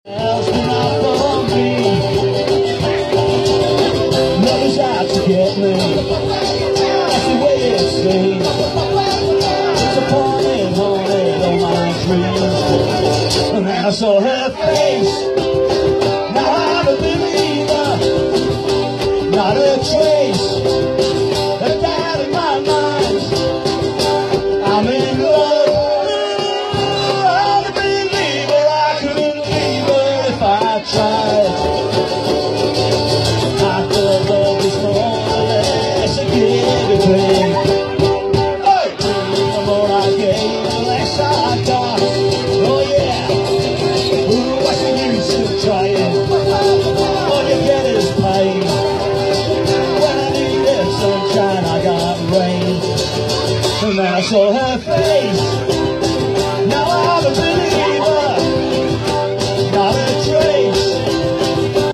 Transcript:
else but not for me. Love is out to get me. That's the way it seems. It's a haunted all my dreams. And then I saw her face. Now I'm a believer, not a traitor.